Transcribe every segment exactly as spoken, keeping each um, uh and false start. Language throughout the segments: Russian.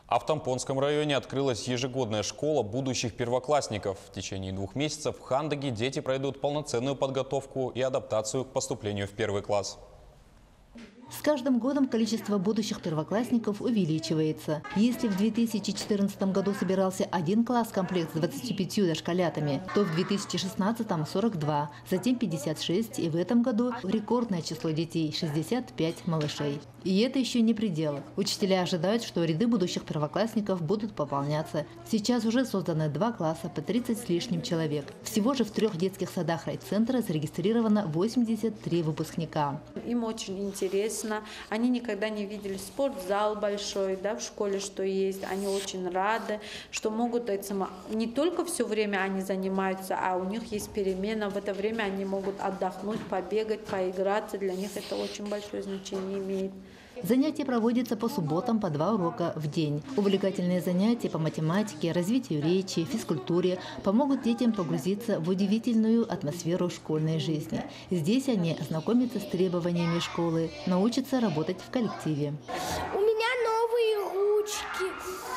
А в Тампонском районе открылась ежегодная школа будущих первоклассников. В течение двух месяцев в Хандаге дети пройдут полноценную подготовку и адаптацию к поступлению в первый класс. С каждым годом количество будущих первоклассников увеличивается. Если в две тысячи четырнадцатом году собирался один класс-комплект с двадцатью пятью дошколятами, то в две тысячи шестнадцатом – сорок два, затем пятьдесят шесть, и в этом году рекордное число детей – шестьдесят пять малышей. И это еще не предел. Учителя ожидают, что ряды будущих первоклассников будут пополняться. Сейчас уже созданы два класса по тридцать с лишним человек. Всего же в трех детских садах райцентра зарегистрировано восемьдесят три выпускника. Им очень интересно. Они никогда не видели спортзал большой, да, в школе, что есть. Они очень рады, что могут это, не только все время они занимаются, а у них есть перемена. В это время они могут отдохнуть, побегать, поиграться. Для них это очень большое значение имеет. Занятия проводятся по субботам по два урока в день. Увлекательные занятия по математике, развитию речи, физкультуре помогут детям погрузиться в удивительную атмосферу школьной жизни. Здесь они ознакомятся с требованиями школы, научатся работать в коллективе. У меня новые ручки.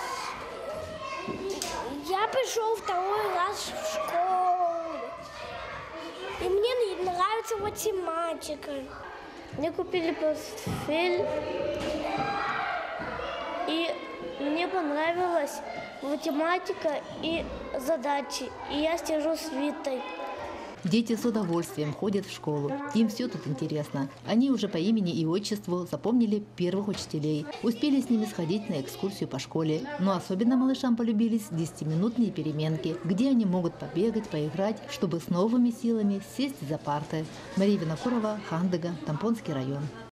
Я пришел второй раз в школу. И мне нравится математика. Мне купили портфель, и мне понравилась математика и задачи, и я сижу с Витой. Дети с удовольствием ходят в школу. Им все тут интересно. Они уже по имени и отчеству запомнили первых учителей. Успели с ними сходить на экскурсию по школе. Но особенно малышам полюбились десятиминутные переменки, где они могут побегать, поиграть, чтобы с новыми силами сесть за парты. Мария Винокурова, Хандага, Тампонский район.